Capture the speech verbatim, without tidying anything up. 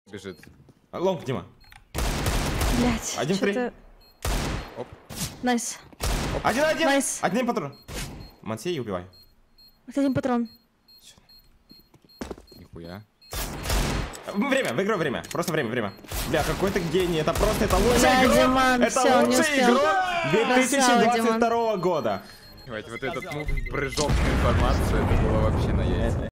Бежит. Лонг, Дима. Блять. Один фри. Оп. Найс. Один, один. Найс. Один патрон. Мансей и убивай. Вот один патрон. Нихуя. Время, в игру время. Просто время, время. Бля, какой ты гений. Это просто, это лучший Бля, игрок. Диман, Это всё, не лучший успел. игрок две тысячи двадцать второго года. Давайте, вот этот ну, прыжок на информацию, это было вообще наесть.